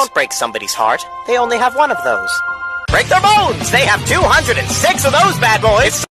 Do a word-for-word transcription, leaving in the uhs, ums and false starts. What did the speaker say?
don't break somebody's heart. They only have one of those. Break their bones! They have two hundred six of those bad boys!